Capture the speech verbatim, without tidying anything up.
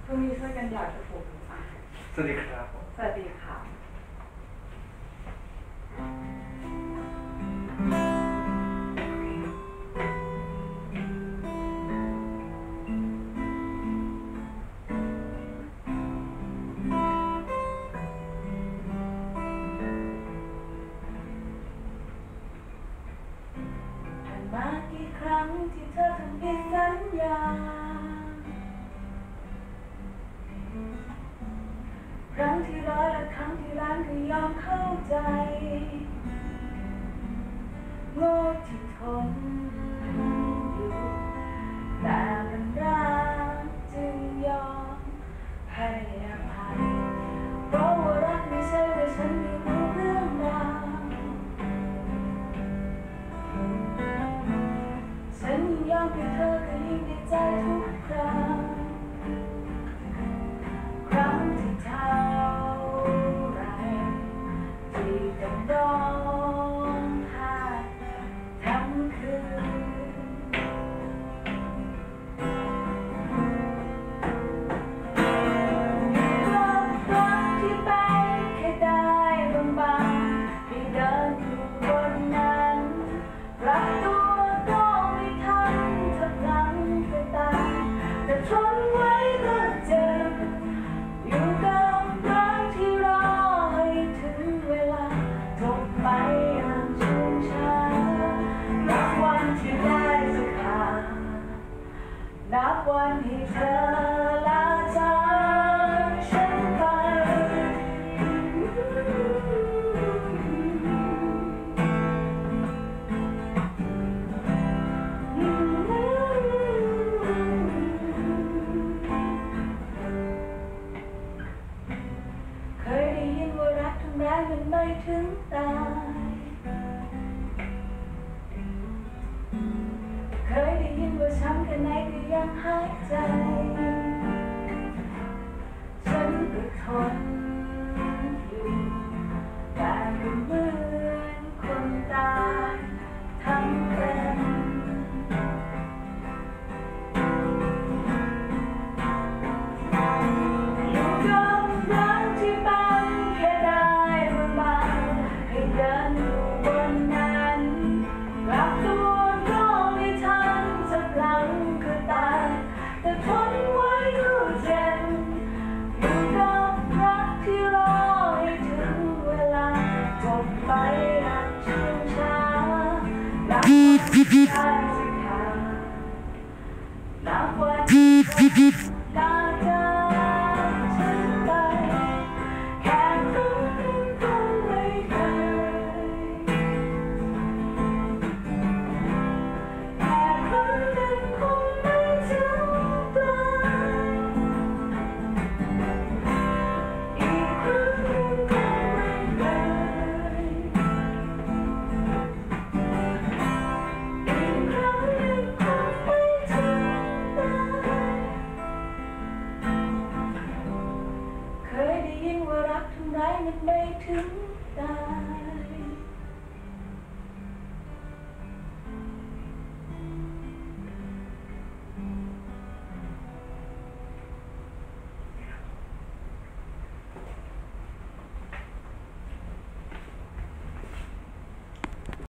พรุ่งนี้ช่วยกันหยอดกระปุกอ่ะสวัสดีครับสวัสดีค่ะมากี่ครั้งที่เธอทำผิดสัญญาครั้งที่ร้อยและครั้งที่ล้านก็ยอมเข้าใจโง่ที่ทนอยู่แต่มันรักจึงยอมให้อภัยเพราะว่ารักไม่ใช่ว่าฉันไม่รู้เรื่องราวฉันยิ่งยอมให้เธอก็ยิ่งในใจทุกครั้งครั้งที่เท่าไรที่ต้องร้องไห้ทั้งคืนความรักที่เป็นแค่ได้บางๆที่เดินอยู่บนนั้นรักตัวแต่ทนไว้ก็เจ็บอยู่กับรักที่รอให้ถึงเวลาจบไปอย่างชุ่มช้านับวันที่ได้สักครานับวันให้เธอ